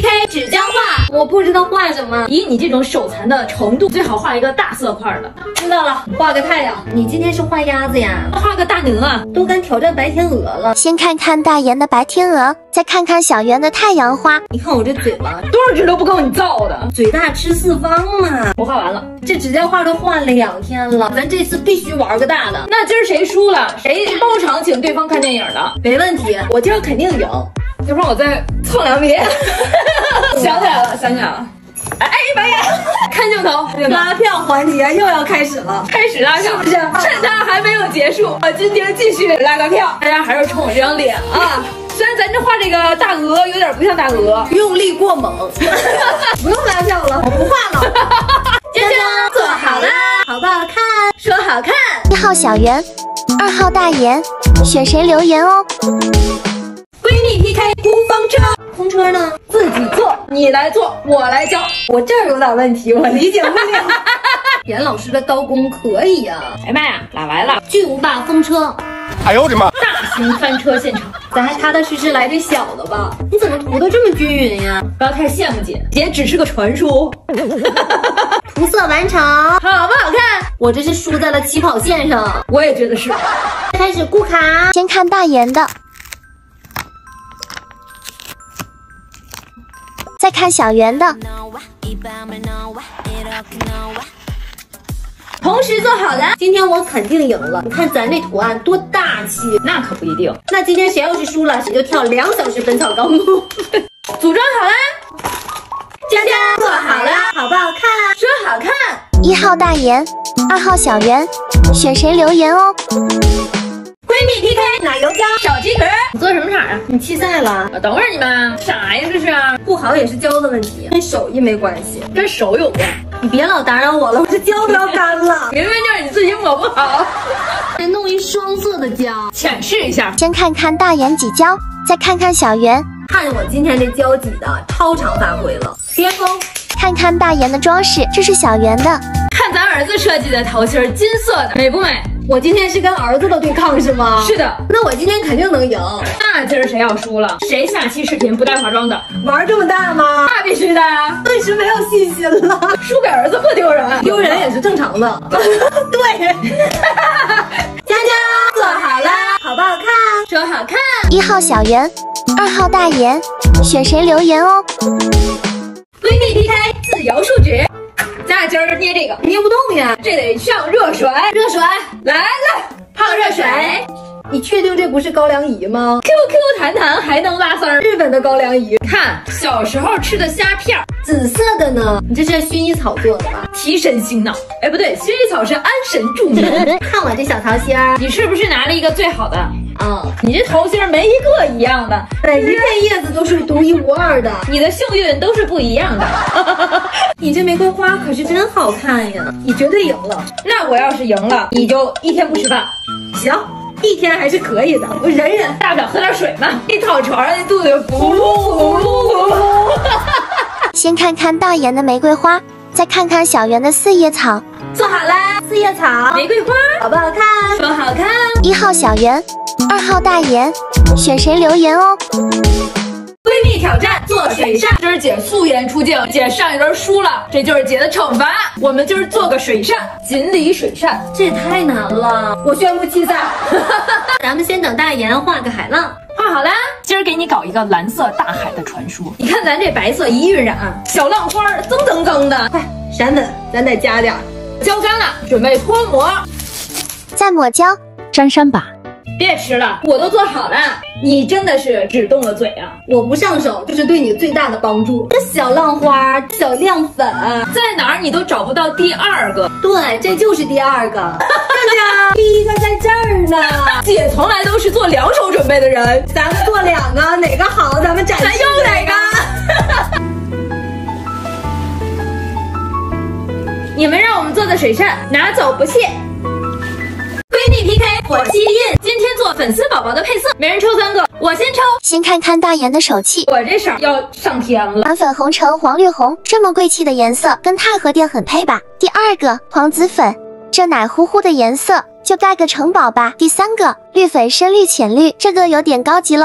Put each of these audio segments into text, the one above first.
PK 纸浆画，我不知道画什么。以你这种手残的程度，最好画一个大色块的。知道了，画个太阳。你今天是画鸭子呀？画个大鹅，都敢挑战白天鹅了。 先看看大岩的白天鹅，再看看小圆的太阳花。 你看我这嘴巴，多少只都不够你造的。嘴大吃四方嘛。我画完了，这纸浆画都画2天了，咱这次必须玩个大的。那今儿谁输了，谁包场请对方看电影的？没问题，我今儿肯定赢。要不然我再蹭2笔。想起来了。哎，白眼，看镜头，拉票环节又要开始了，开始拉票，是不是？趁它还没有结束，我今天继续拉个票，大家还是冲我这张脸啊！虽然咱这画这个大鹅有点不像大鹅，用力过猛，不用拉票了，我不画了。江江做好啦，好不好看？说好看。 1号小圆，2号大岩，选谁留言哦。 闺蜜 PK 估风车，风车呢自己做，你来做，我来教。我这儿有点问题，我理解不了。严老师的刀工可以呀。哎妈呀，哪来了？巨无霸风车！ 哎呦我的妈！ 大型翻车现场，咱还踏踏实实来这小的吧？你怎么涂的这么均匀呀？不要太羡慕姐，姐只是个传说。涂色完成，好不好看？我这是输在了起跑线上，我也觉得是。开始估卡， 先看大岩的。再看小圆的， 同时做好了。今天我肯定赢了，你看咱这图案多大气。那可不一定。那今天谁要是输了，谁就跳2小时本草纲目。组装好啦，佳佳做好了，好不好看？说好看。 1号大岩，2号小圆，选谁留言哦。 闺蜜 PK 奶油胶小鸡壳，你做什么色啊？你弃赛了？等会儿你们啥呀？这是不好也是胶的问题，跟手艺没关系，跟手有关。你别老打扰我了，我这胶都要干了。明明就是你自己抹不好。再弄一双色的胶，浅试一下。 先看看大岩挤胶，再看看小圆。 看我今天这胶挤的超常发挥了，巅峰。 看看大岩的装饰，这是小圆的。 看咱儿子设计的桃心，金色的，美不美？我今天是跟儿子的对抗是吗？是的。那我今天肯定能赢。那今儿谁要输了，谁下期视频不带化妆的？玩这么大吗？那必须的呀！顿时没有信心了。输给儿子不丢人，丢人也是正常的。对。佳佳做好了，好不好看？说好看。 1号小圆，2号大岩，选谁留言哦。 闺蜜 PK 自由树脂。咱俩今儿捏这个捏不动呀，这得上热水。热水，来，泡热水。你确定这不是高粱饴吗 ？QQ 弹弹还能拉丝儿，日本的高粱饴。看小时候吃的虾片，紫色的呢。你这是薰衣草做的吧？提神醒脑。哎，不对，薰衣草是安神助眠。看我这小桃心儿，你是不是拿了一个最好的？你这桃心没一个一样的，每一片叶子都是独一无二的，你的幸运都是不一样的。你这玫瑰花可是真好看呀！你绝对赢了。那我要是赢了，你就1天不吃饭。行，1天还是可以的，我忍忍，大不了喝点水嘛。一躺床上，那肚子就咕噜咕噜咕噜。 先看看大岩的玫瑰花，再看看小圆的4叶草。 做好啦，4叶草，玫瑰花，好不好看？说好看。 1号小圆，2号大岩，选谁留言哦。 闺蜜挑战做水扇，今儿姐素颜出镜，姐上一轮输了，这就是姐的惩罚。我们今儿做个水扇，锦鲤水扇，这也太难了，我宣布弃赛。咱们先等大岩画个海浪。画好啦，今儿给你搞一个蓝色大海的传说。你看咱这白色一晕染，小浪花增增增的。快，闪粉，咱得加点。胶干了，准备脱模。 再抹胶， 沾衫吧。 别吃了，我都做好了。你真的是只动了嘴啊！我不上手，这是对你最大的帮助。这小浪花、小亮粉在哪儿你都找不到第2个。对，这就是第2个。大家，第1个在这儿呢。姐从来都是做2手准备的人，咱们做2个，哪个好咱们展示哪个。你们让我们做的水扇拿走不谢。闺蜜 PK 火气印，今天做粉丝宝宝的配色，每人抽3个，我先抽。 先看看大岩的手气， 我这色要上天了， 蓝粉红橙黄绿红，这么贵气的颜色，跟钛合钿很配吧？第2个黄紫粉，这奶乎乎的颜色就盖个城堡吧。第3个绿粉深绿浅绿，这个有点高级了哦。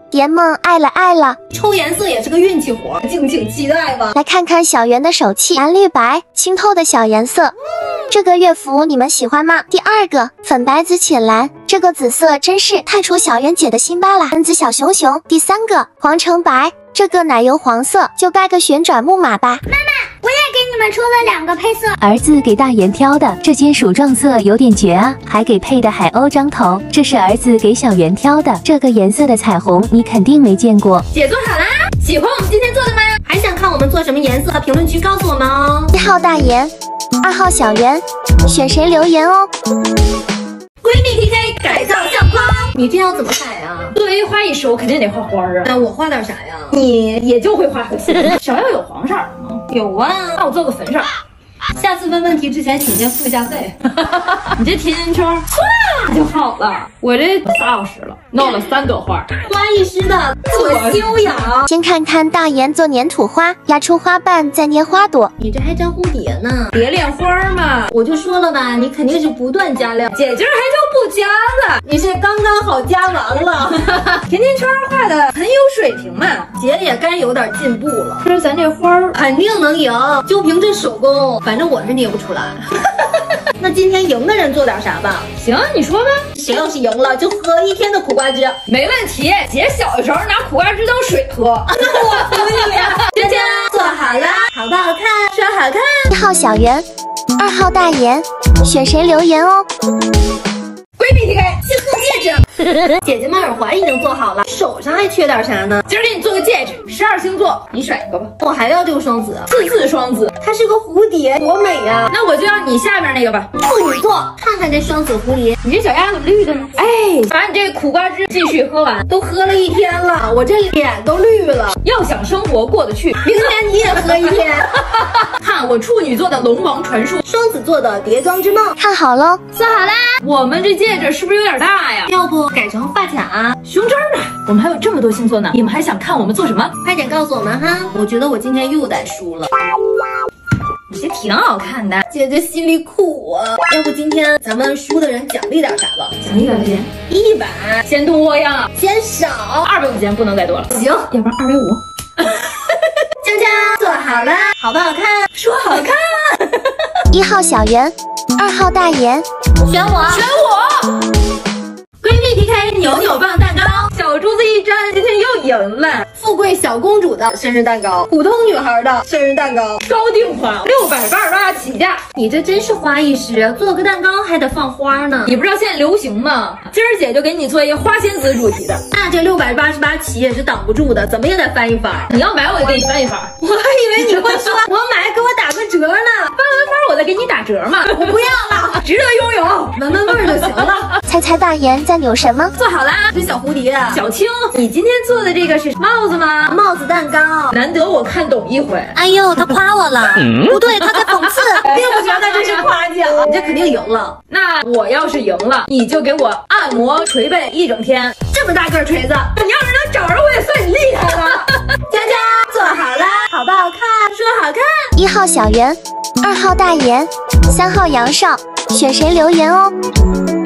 蝶梦爱了爱了。 抽颜色也是个运气活，敬请期待吧。 来看看小圆的手气，蓝绿白，清透的小颜色。这个乐符你们喜欢吗？第二个，粉白紫浅蓝，这个紫色真是太戳小圆姐的心巴啦。蓝紫小熊熊。第三个，黄橙白，这个奶油黄色，就盖个旋转木马吧。 妈妈，我也给你们出了2个配色。 儿子给大妍挑的，这件鼠撞色有点绝啊，还给配的海鸥张头。这是儿子给小圆挑的，这个颜色的彩虹你肯定没见过。 姐做好啦，喜欢我们今天做的吗？还想看我们做什么颜色？评论区告诉我们哦。 1号大妍，2号小圆，选谁留言哦。 闺蜜 PK 改造相框，你这要怎么改啊？作为花艺师，我肯定得画花啊。那我画点啥呀？你也就会画河蟹，少要有黄色吗？有啊，那我做个粉色。下次问问题之前，请先付一下费。你这甜甜圈唰就好了。我这3小时了，弄了3朵花。花艺师的自我修养。 先看看大妍做粘土花，压出花瓣，再捏花朵。 你这还粘蝴蝶呢？蝶恋花嘛，我就说了吧，你肯定是不断加料。姐今儿还就不加了，你是刚刚好加完了。甜甜圈画的很有水平嘛，姐也该有点进步了。可是咱这花肯定能赢，就凭这手工，反正我是捏不出来。那今天赢的人做点啥吧？行，你说吧。谁要是赢了，就喝1天的苦瓜汁。没问题，姐小的时候拿苦瓜汁当水喝。那我服你呀！佳佳做好了，好不好看？说好看。 1号小圆，2号大妍，选谁留言哦。 闺蜜 PK 星座戒指。姐姐们耳环已经做好了，手上还缺点啥呢？今儿给你做个戒指，12星座，你选一个吧。我还要这个双子，4双子，它是个蝴蝶，多美呀！那我就要你下面那个吧，处女座。看看这双子狐狸，你这脚丫怎么绿的呢？哎，把你这苦瓜汁继续喝完，都喝了1天了，我这脸都绿了。要想生活过得去，明天你也喝1天。看我处女座的龙王传说，双子座的蝶庄之梦， 看好喽， 做好啦。我们这戒指是不是有点大呀？要不改成发卡、胸针呢？我们还有这么多星座呢，你们还想看我们做什么？快点告诉我们哈！我觉得我今天又得输了。你这挺好看的，姐姐心里苦啊。要不今天咱们输的人奖励点啥吧？奖励多少钱？100，嫌多呀？嫌少？250钱不能再多了。行，要不然250。江江做好了，好不好看？说好看。 1号小圆，2号大妍， 选我，选我。闺蜜 PK 扭扭棒蛋糕，小珠子一沾，今天又赢了。富贵小公主的生日蛋糕，普通女孩的生日蛋糕，高定款688起价。你这真是花艺师，做个蛋糕还得放花呢。你不知道现在流行吗？今儿姐就给你做一个花仙子主题的，那这688起也是挡不住的，怎么也得翻一番。你要买我就给你翻一番。我还以为你会说我买给我打个折呢，翻完番我再给你打折嘛。我不要了，值得拥有，闻闻味儿就行了。 猜猜大妍在扭什么？ 做好啦，这小蝴蝶，小青，你今天做的这个是帽子吗？帽子蛋糕，难得我看懂一回。 哎呦，他夸我了，不对，他在讽刺， 并不觉得这是夸奖，你这肯定赢了。那我要是赢了，你就给我按摩捶背1整天，这么大个锤子，你要是能找着我也算你厉害了。佳佳做好了，好不好看？说好看。 1号小圆，2号大妍，3号杨少，选谁留言哦。